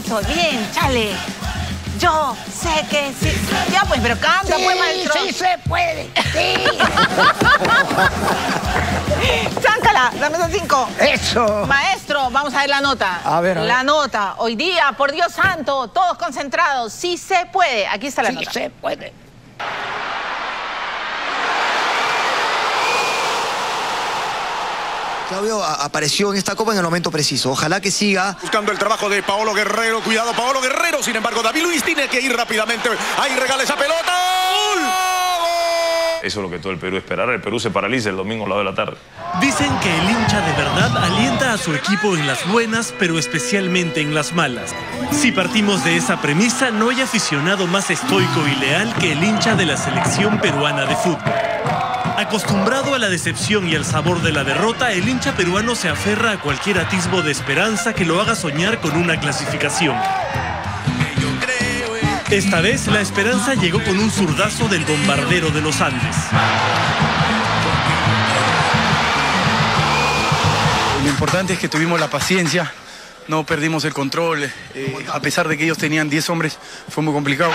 Eso, bien, chale. Yo sé que sí. Ya pues, pero canta, sí, pues, maestro. Sí se puede, sí. Cháncala, dame esos 5. Eso. Maestro, vamos a ver la nota. A ver. La nota. Hoy día, por Dios santo, todos concentrados. Sí se puede. Aquí está la nota. Sí se puede. Claudio apareció en esta copa en el momento preciso. Ojalá que siga. Buscando el trabajo de Paolo Guerrero. Cuidado, Paolo Guerrero. Sin embargo, David Luiz tiene que ir rápidamente. Ahí regala esa pelota. ¡Gol! Eso es lo que todo el Perú esperará. El Perú se paraliza el domingo a las 2 de la tarde. Dicen que el hincha de verdad alienta a su equipo en las buenas, pero especialmente en las malas. Si partimos de esa premisa, no hay aficionado más estoico y leal que el hincha de la selección peruana de fútbol. Acostumbrado a la decepción y al sabor de la derrota, el hincha peruano se aferra a cualquier atisbo de esperanza que lo haga soñar con una clasificación. Esta vez, la esperanza llegó con un zurdazo del bombardero de los Andes. Lo importante es que tuvimos la paciencia, no perdimos el control. A pesar de que ellos tenían 10 hombres, fue muy complicado.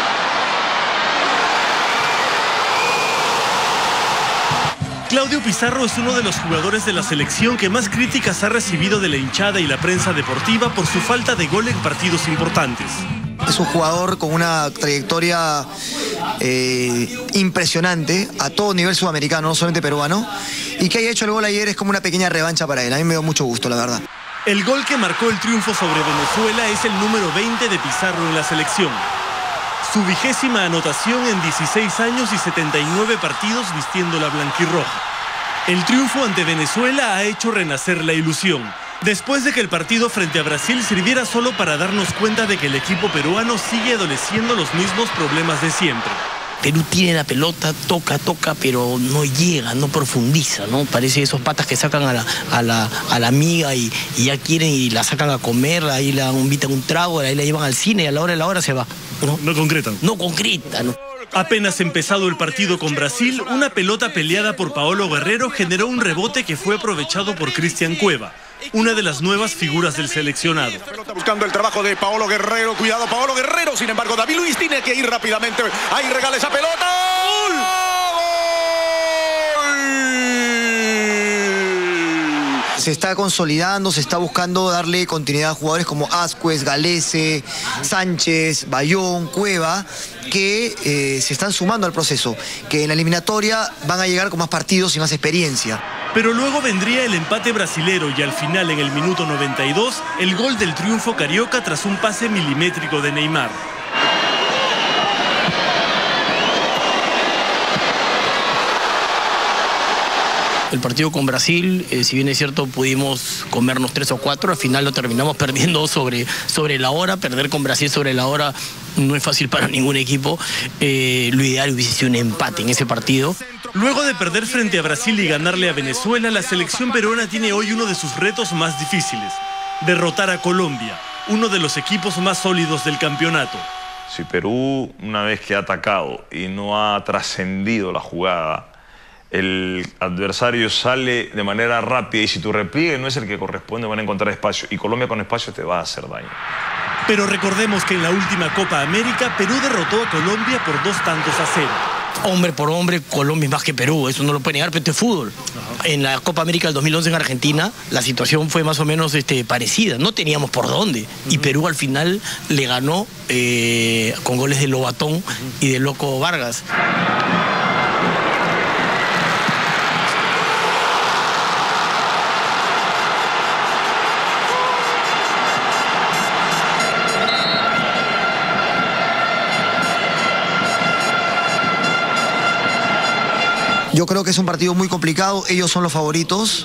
Claudio Pizarro es uno de los jugadores de la selección que más críticas ha recibido de la hinchada y la prensa deportiva por su falta de gol en partidos importantes. Es un jugador con una trayectoria impresionante a todo nivel sudamericano, no solamente peruano, y que haya hecho el gol ayer es como una pequeña revancha para él. A mí me dio mucho gusto, la verdad. El gol que marcó el triunfo sobre Venezuela es el número 20 de Pizarro en la selección. Su 20ª anotación en 16 años y 79 partidos vistiendo la blanquirroja. El triunfo ante Venezuela ha hecho renacer la ilusión, después de que el partido frente a Brasil sirviera solo para darnos cuenta de que el equipo peruano sigue adoleciendo los mismos problemas de siempre. Perú tiene la pelota, toca, pero no llega, no profundiza, ¿no? Parece esos patas que sacan a la amiga y ya quieren y la sacan a comer, ahí la invitan un trago, ahí la llevan al cine y a la hora se va. No concretan. No concreta, ¿no? Apenas empezado el partido con Brasil, una pelota peleada por Paolo Guerrero generó un rebote que fue aprovechado por Cristian Cueva, una de las nuevas figuras del seleccionado. Buscando el trabajo de Paolo Guerrero. Cuidado, Paolo Guerrero. Sin embargo, David Luiz tiene que ir rápidamente. Ahí regala esa pelota. ¡Gol! Se está consolidando, se está buscando darle continuidad a jugadores como Ascuez, Galese, Sánchez, Bayón, Cueva, que se están sumando al proceso, que en la eliminatoria van a llegar con más partidos y más experiencia. Pero luego vendría el empate brasilero y al final, en el minuto 92, el gol del triunfo carioca tras un pase milimétrico de Neymar. El partido con Brasil, si bien es cierto, pudimos comernos 3 o 4, al final lo terminamos perdiendo sobre la hora. Perder con Brasil sobre la hora no es fácil para ningún equipo. Lo ideal hubiese sido un empate en ese partido. Luego de perder frente a Brasil y ganarle a Venezuela, la selección peruana tiene hoy uno de sus retos más difíciles: derrotar a Colombia, uno de los equipos más sólidos del campeonato. Si Perú, una vez que ha atacado y no ha trascendido la jugada, el adversario sale de manera rápida y si tu repliegue no es el que corresponde, van a encontrar espacio. Y Colombia con espacio te va a hacer daño. Pero recordemos que en la última Copa América, Perú derrotó a Colombia por 2-0. Hombre por hombre, Colombia es más que Perú, eso no lo puede negar, pero esto es fútbol. En la Copa América del 2011 en Argentina, la situación fue más o menos parecida, no teníamos por dónde. Y Perú al final le ganó con goles de Lobatón y de Loco Vargas. Yo creo que es un partido muy complicado, ellos son los favoritos.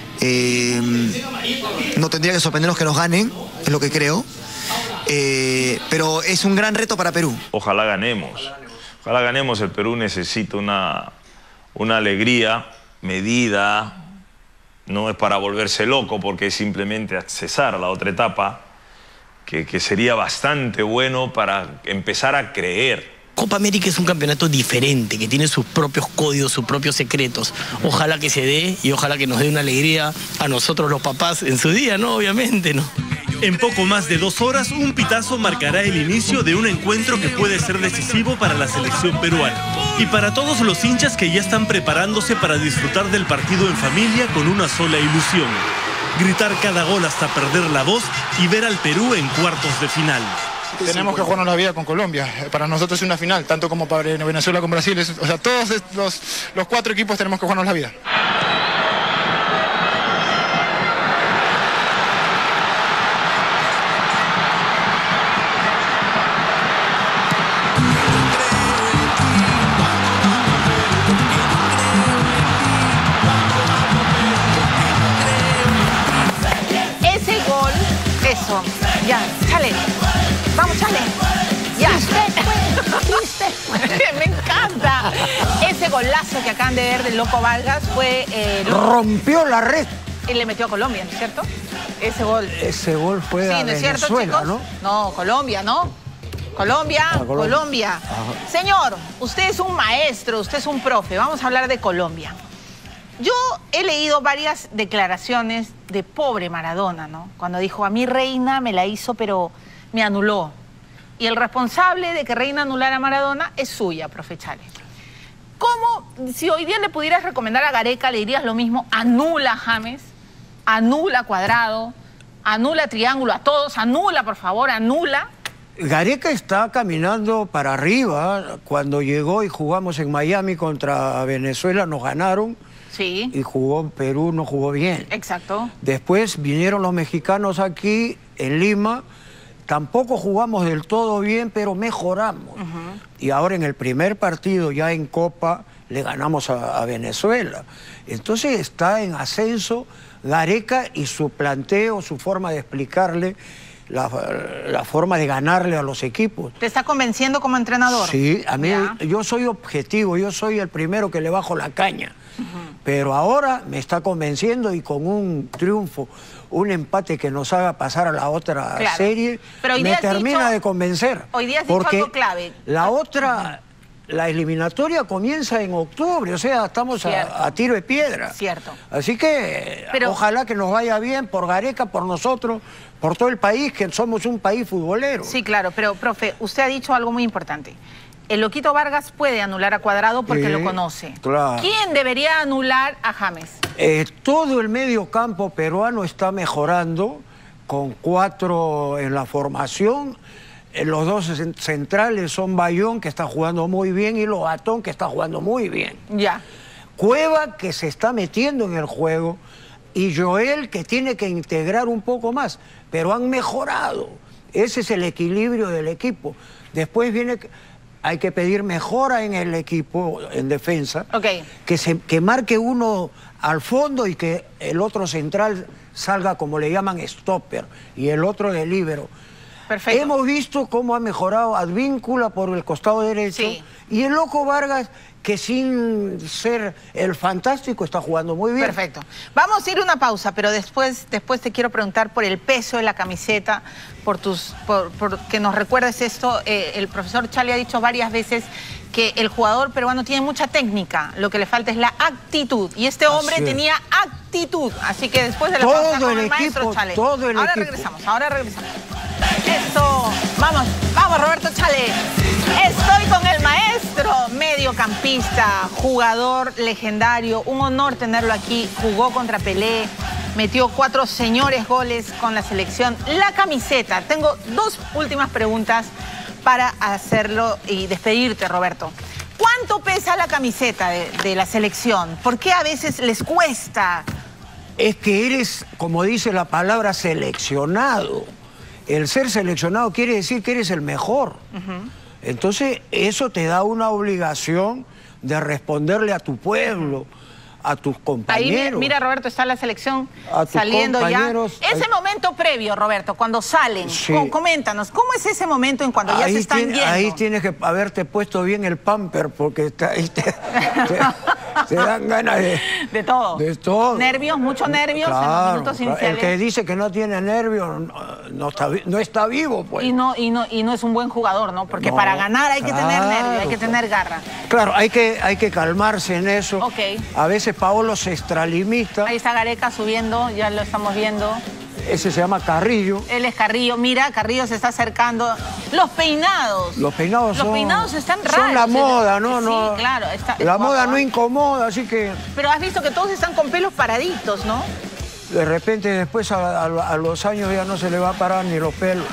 No tendría que sorprendernos que nos ganen, es lo que creo. Pero es un gran reto para Perú. Ojalá ganemos. Ojalá ganemos. El Perú necesita una alegría medida. No es para volverse loco, porque es simplemente accesar a la otra etapa, que sería bastante bueno para empezar a creer. Copa América es un campeonato diferente, que tiene sus propios códigos, sus propios secretos. Ojalá que se dé y ojalá que nos dé una alegría a nosotros los papás en su día, ¿no? Obviamente, ¿no? En poco más de 2 horas, un pitazo marcará el inicio de un encuentro que puede ser decisivo para la selección peruana. Y para todos los hinchas que ya están preparándose para disfrutar del partido en familia con una sola ilusión: gritar cada gol hasta perder la voz y ver al Perú en cuartos de final. Tenemos que jugarnos la vida con Colombia. Para nosotros es una final, tanto como para Venezuela como Brasil. O sea, todos los 4 equipos tenemos que jugarnos la vida. Ese gol, eso, ya, chale. Vamos, chale. Ya. Me encanta. Ese golazo que acaban de ver del Loco Vargas fue... rompió la red. Y le metió a Colombia, ¿no es cierto? Ese gol. Ese gol fue a ¿no es cierto, Venezuela, chicos? ¿no? No, Colombia, ¿no? Colombia. Colombia. Ajá. Señor, usted es un maestro, usted es un profe. Vamos a hablar de Colombia. Yo he leído varias declaraciones de pobre Maradona, ¿no? Cuando dijo, a mí Reina me la hizo, pero me anuló. Y el responsable de que Reina anulara a Maradona es suya, profe Chale. ¿Cómo, si hoy día le pudieras recomendar a Gareca, le dirías lo mismo? Anula a James, anula a Cuadrado, anula a Triángulo, a todos, anula, por favor, anula. Gareca está caminando para arriba. Cuando llegó y jugamos en Miami contra Venezuela, nos ganaron. Sí. Y jugó Perú, no jugó bien. Exacto. Después vinieron los mexicanos aquí, en Lima. Tampoco jugamos del todo bien, pero mejoramos. Y ahora en el primer partido, ya en Copa, le ganamos a Venezuela. Entonces está en ascenso Gareca y su planteo, su forma de explicarle, la forma de ganarle a los equipos. ¿Te está convenciendo como entrenador? Sí, a mí, ya. Yo soy objetivo, yo soy el primero que le bajo la caña. Pero ahora me está convenciendo y con un triunfo, un empate que nos haga pasar a la otra serie, pero hoy me día termina de convencer. Hoy día has dicho algo clave. La otra, la eliminatoria comienza en octubre, o sea, estamos a tiro de piedra. Cierto. Así que ojalá que nos vaya bien por Gareca, por nosotros, por todo el país, que somos un país futbolero. Sí, claro, pero, profe, usted ha dicho algo muy importante. El Loquito Vargas puede anular a Cuadrado porque lo conoce. Claro. ¿Quién debería anular a James? Todo el medio campo peruano está mejorando, con 4 en la formación. Los 2 centrales son Bayón, que está jugando muy bien, y Lobatón, que está jugando muy bien. Ya. Cueva, que se está metiendo en el juego, y Joel, que tiene que integrar un poco más, pero han mejorado. Ese es el equilibrio del equipo. Después viene... Hay que pedir mejora en el equipo, en defensa, que marque uno al fondo y que el otro central salga, como le llaman, stopper, y el otro de líbero. Perfecto. Hemos visto cómo ha mejorado Advíncula por el costado derecho, y el Loco Vargas, que sin ser el fantástico está jugando muy bien. Perfecto. Vamos a ir a una pausa, pero después te quiero preguntar por el peso de la camiseta, por que nos recuerdes esto. El profesor Chale ha dicho varias veces que el jugador peruano tiene mucha técnica, lo que le falta es la actitud. Y este hombre tenía actitud. Así que después de la pausa con el maestro Chale. Ahora regresamos. Esto, vamos Roberto Chale. Estoy con el maestro, mediocampista, jugador legendario. Un honor tenerlo aquí. Jugó contra Pelé, metió 4 señores goles con la selección. La camiseta. Tengo 2 últimas preguntas para hacerlo y despedirte, Roberto. ¿Cuánto pesa la camiseta de la selección? ¿Por qué a veces les cuesta? Es que eres, como dice la palabra, seleccionado. El ser seleccionado quiere decir que eres el mejor. Entonces, eso te da una obligación de responderle a tu pueblo, a tus compañeros. Ahí, mira, Roberto, está la selección saliendo ya. Ese momento previo, Roberto, cuando salen, coméntanos, ¿cómo es ese momento en cuando ya se están yendo? Ahí tienes que haberte puesto bien el pamper, porque ahí te dan ganas de todo. De todo. Nervios, muchos nervios en los minutos iniciales. El que dice que no tiene nervios no está vivo, pues. Y no es un buen jugador, ¿no? Porque para ganar hay que tener nervios, hay que tener garra. Claro, hay que calmarse en eso. A veces Paolo se extralimita. Ahí está Gareca subiendo, ya lo estamos viendo. ese se llama Carrillo. Él es Carrillo. Mira, Carrillo se está acercando. Los peinados. Los peinados están raros. Son la moda, ¿no? Sí, claro. La moda no incomoda, así que... Pero has visto que todos están con pelos paraditos, ¿no? De repente después a los años ya no se le va a parar ni los pelos.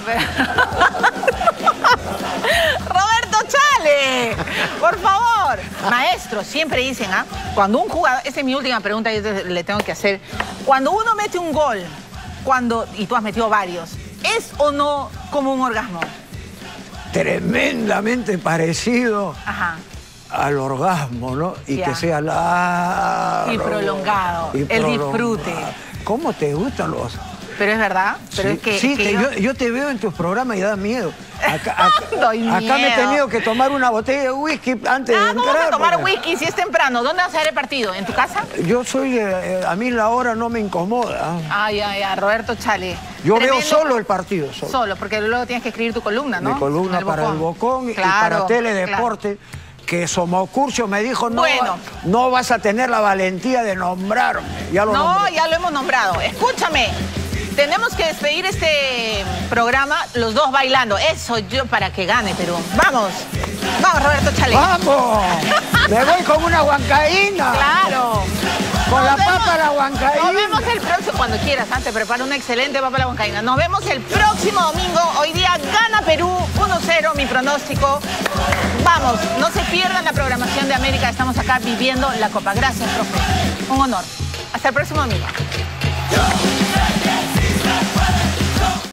¡Roberto Chale! Por favor. Maestro, siempre dicen, cuando un jugador... Esa es mi última pregunta, yo le tengo que hacer. Cuando uno mete un gol, y tú has metido varios, ¿es o no como un orgasmo? Tremendamente parecido al orgasmo, ¿no? Y que sea largo. Y prolongado. El disfrute. ¿Cómo te gustan los...? Pero es verdad. Pero yo te veo en tus programas y da miedo. Acá me he tenido que tomar una botella de whisky antes de entrar. ¿Cómo vas a tomar whisky si es temprano? ¿Dónde vas a ver el partido? ¿En tu casa? Yo soy... a mí la hora no me incomoda. Roberto Chale. Yo veo solo el partido. Solo, porque luego tienes que escribir tu columna, ¿no? Mi columna para el Bocón y para Teledeporte. Que Somocurcio me dijo, no vas a tener la valentía de nombrarme. Ya lo hemos nombrado. Escúchame. Tenemos que despedir este programa los dos bailando. Eso yo para que gane Perú. ¡Vamos! ¡Vamos, Roberto Chale! ¡Vamos! ¡Me voy con una huancaína! ¡Claro! Con la papa a la huancaína. Nos vemos el próximo... Cuando quieras, te preparo una excelente papa a la huancaína. Nos vemos el próximo domingo. Hoy día gana Perú 1-0, mi pronóstico. Vamos, no se pierdan la programación de América. Estamos acá viviendo la Copa. Gracias, profe. Un honor. Hasta el próximo domingo.